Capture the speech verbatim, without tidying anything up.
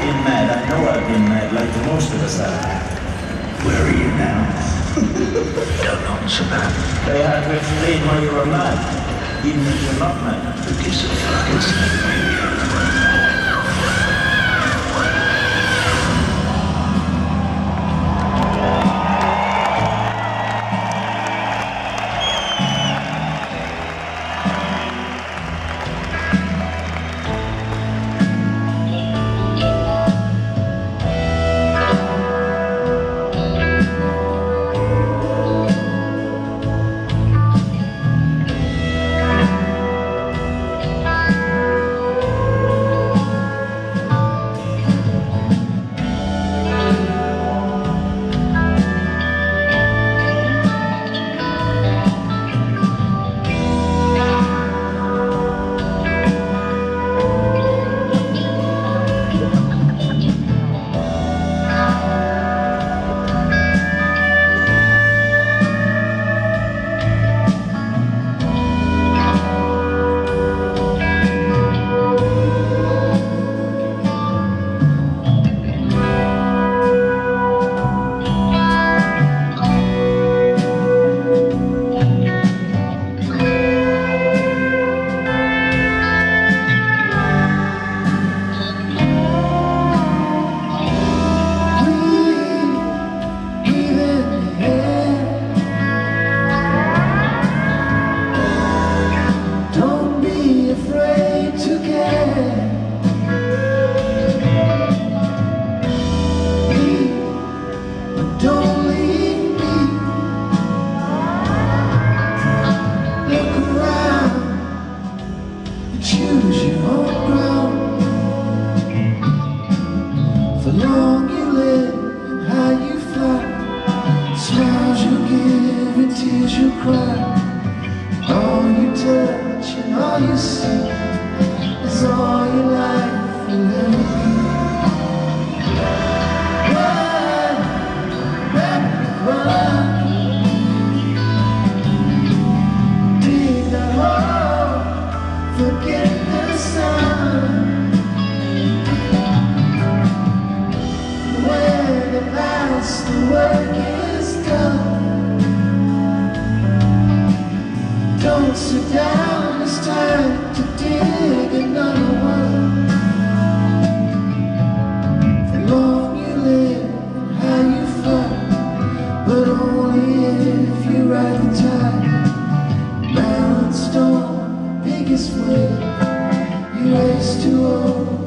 been mad. I know I've been mad, like most of us have. Where are you now? Don't answer that. They had to explain why you were mad, even if you're not mad. Who gives a fuck? It's not me. Choose your own ground. For long you live and high you fly. Smiles you give and tears you cry. All you touch and all you see is all your life will ever be. Run, run, run. Dig the hole, forget the sun. When at last the work is done, don't sit down, it's time to dig another one. The long you live and how you fight, but only if you ride the tide. Mountain storm, biggest wave, you race to old.